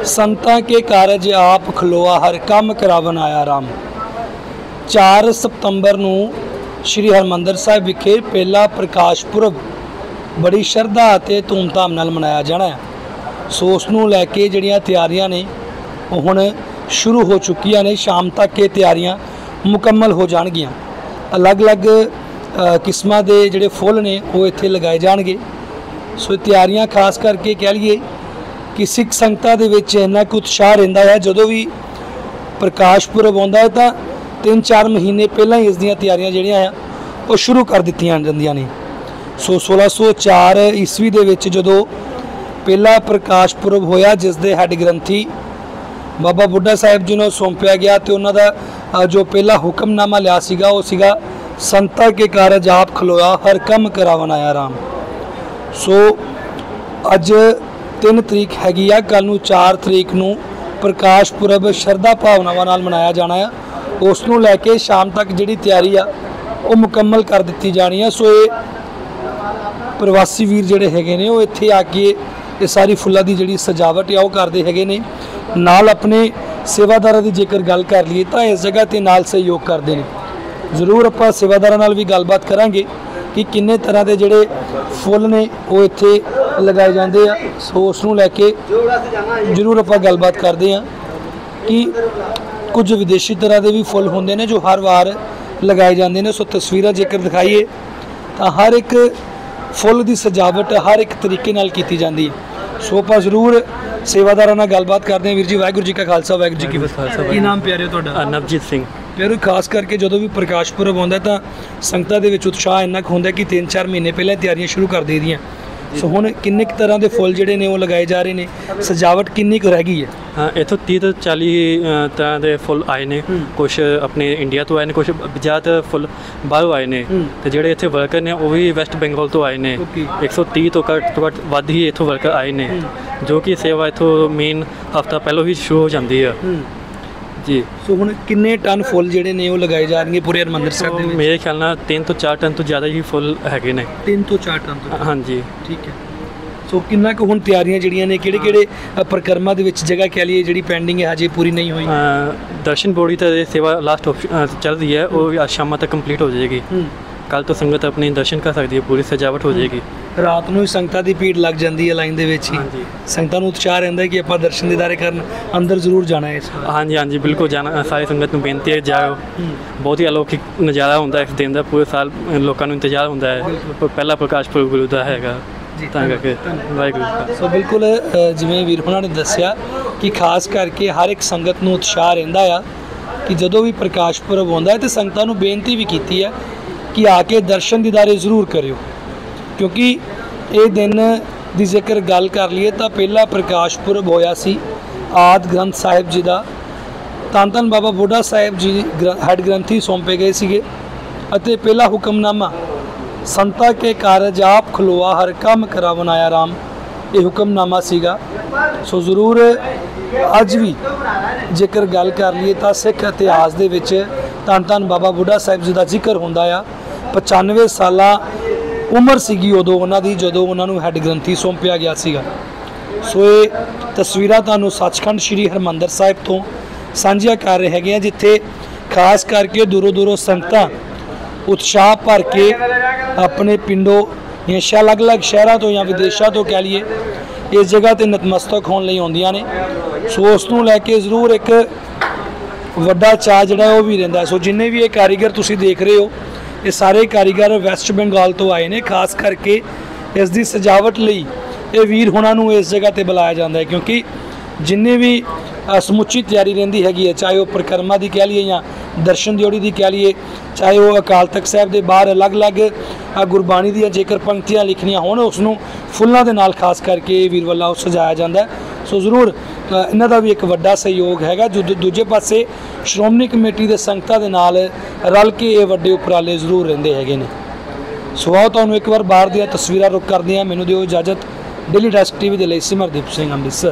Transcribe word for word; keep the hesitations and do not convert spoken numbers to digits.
संतां के कारज आप खलोआ हर कम करावन आया राम। चार सितंबर नूं श्री हरमंदर साहिब विखे पहला प्रकाश पुरब बड़ी शरधा ते धूमधाम नाल मनाया जाना है। सो उस नूं लैके जिहड़ियां तैयारियां ने हुण शुरू हो चुकियां ने। शाम तक ये तैयारियां मुकम्मल हो जाणगियां। अलग अलग किस्मां दे जिहड़े फुੱਲ ने वो इत्थे लगाए जाणगे। सो तैयारियां खास करके कह लीए कि सिख संगतां दे विच इन्ना कुछ उत्साह रहिंदा है। जदों भी प्रकाश पुरब आउंदा है तां तीन चार महीने पहलां ही इस दियां तैयारियां जिहड़ियां आ वो शुरू कर दित्तियां जांदियां ने। सो सोलह सौ चार ईस्वी दे विच जदों पहला प्रकाश पुरब होया, जिस दे हैड ग्रंथी बाबा बुढ़ा साहिब जी नूं सौंपिया गया तो उन्हां दा जो पहला हुक्मनामा लिया सीगा वो सीगा संतां के कारज आप खलोया हर कम करावन आया राम। सो अज तीन तरीक हैगी आ, कल नूं चार तरीक नूं प्रकाश पुरब शरधा भावनावां नाल मनाया जाना है। उस नूं लैके शाम तक जिहड़ी तैयारी आ वो मुकम्मल कर दित्ती जानी है। सो ये प्रवासी वीर जिहड़े हैगे ने वो इत्थे आके ये सारी फुੱਲਾਂ दी जिहड़ी सजावट है वो करदे हैगे ने। नाल अपने सेवादारां दी जेकर गल कर लीए तां इस जगह ते नाल सहयोग करदे ने। जरूर आपां सेवादारां नाल भी गलबात करांगे कि किन्ने तरह के जिहड़े फुੱਲ ने वो इत्थे लगाए जाते हैं। सो उस नूं लैके जरूर आपां गलबात करते हैं कि कुछ विदेशी तरह के भी फुੱਲ होंदे ने जो हर वार लगाए जाते हैं। सो तस्वीरां जेकर दिखाइए तो हर एक फुੱਲ की सजावट हर एक तरीके नाल कीती जाती है। सो आपां जरूर सेवादारां नाल गलबात करते हैं। वीर जी वाहिगुरू जी का खालसा वाहिगुरू जी की फतेह। की नाम प्यारे तुहाडा? नवजीत सिंह। प्यारे खास करके जो भी प्रकाश पुरब आउंदा तां संगतां दे विच उत्साह इन्ना क हुंदा कि तीन चार महीने पहले तैयारियां शुरू कर दी दियां। सो हुण किन्ने क तरह के फुੱਲ जिहड़े ने वो लगाए जा रहे ने, सजावट किन्नी क रह गई है? हाँ, इत्थों तीह तो चाली तरह के फुੱਲ आए ने। कुछ अपने इंडिया तो आए ने, कुछ ज़्यादातर फुੱਲ बाहरों आए ने। तो जिहड़े इत्थे वर्कर ने वो भी वैस्ट बंगाल तो आए ने। एक सौ तीह तो घट तो घट वध ही इत्थों वर्कर आए ने, जो कि सेवा इत्थों मेन हफ्ता पहलों ही शुरू हो जाती है जी। सो हुण किन्ने टन फुੱਲ जिहड़े ने वो लगाए जा रहे पूरे हरमंदर साहिब दे विच? मेरे ख्याल नाल तीन तो चार टन तो ज़्यादा ही फुੱਲ हैगे ने। तीन तो चार टन तो? हाँ जी। ठीक है। सो किन्ना क हुण तैयारियां जिहड़ियां ने किहड़े किहड़े परिक्रमा दे विच जगह कह लीए जिहड़ी पेंडिंग है अजे पूरी नहीं हुई? दर्शन बोड़ी तो सेवा लास्ट ऑप्शन चल रही है, वो आज शाम तक कंप्लीट हो जाएगी। कल तो संगत अपने दर्शन कर सकती है, पूरी सजावट हो जाएगी। रात नूं संगतां दी भीड़ लग जाती है लाइन दे विच ही। संगतां नूं उत्साह रहिंदा है कि आपां दर्शन दीदारे करन अंदर जरूर जाना है। हाँ जी, हाँ जी, बिल्कुल जाना। सारी संगत नूं बेनती है जाओ। बहुत ही अलौकिक नज़ारा होंदा इस दिन दा। पूरे साल लोकां नूं इंतजार होंदा है, पहला प्रकाश पुरब गुरु दा हैगा तां करके वाहिगुरू। सो बिल्कुल जिवें वीर होणां ने दस्सिया कि खास करके हर एक संगत नूं उत्साह रहिंदा आ कि जदों भी प्रकाश पुरब आउंदा है तो संगतां नूं बेनती भी कीती है कि आके दर्शन दीदारे जरूर करियो, क्योंकि ये दिन की जेकर गल कर लीए तो पहला प्रकाश पुरब होया सी आदि ग्रंथ साहिब जी का। धन धन बाबा बुढ़ा साहिब जी हैड ग्रंथी सौंपे गए सीगे अते पहला हुक्मनामा संतां के कारज आप खलोआ हर कम करावन आया राम, ये हुक्मनामा सीगा। सो जरूर अज भी जेकर गल कर लीए तो सिख इतिहास दे विच धन धन बाबा बुढ़ा साहिब जी का जिक्र होंदा आ। पचानवे साल उम्र सीगी उदों उन्हां दी जदों उन्हां नूं हैड ग्रंथी सौंपिया गया सीगा। सो ये तस्वीरां तुहानूं सचखंड श्री हरमंदर साहिब तो साझियां कर रहे हैं, जिथे खास करके दूरों दूरों संगतां उत्साह भर के अपने पिंडों या अलग अलग शहरों तो या विदेशों तो कह लीए इस जगह पर नतमस्तक होने लई आउंदियां ने। सो उस नूं लैके जरूर एक वड्डा चाह जिहड़ा वो भी रहिंदा। सो जिन्ने भी ये कारीगर तुसीं देख रहे हो ये सारे कारीगर वैस्ट बंगाल तो आए ने। खास करके इस दी सजावट लई ये वीर होणां नूं इस जगह ते बुलाया जाता है, क्योंकि जिन्ने भी समुची तैयारी रहिंदी हैगी है, चाहे वो परिक्रमा की कह लीए या दर्शन दियोड़ी की कह लीए, चाहे वो अकाल तख्त साहिब के बाहर अलग अलग गुरबाणी दी जेकर पंक्तियां लिखनियां होण उसनूं फुੱਲਾਂ दे नाल खास करके वीर वाला सजाया जाता है। सो जरूर इन्हां दा भी एक वड्डा सहयोग हैगा। जो दूजे पासे श्रोमणी कमेटी दे संगतां दे नाल रल के ये वड्डे उपराले जरूर रहिंदे हैगे ने। सो आओ तुहानूं एक बार बाहर दी तस्वीरां रुक करदे हां। मैनूं दिओ इजाजत। डेली डेस्क टीवी दे लई सिमरदीप सिंह, अमृतसर।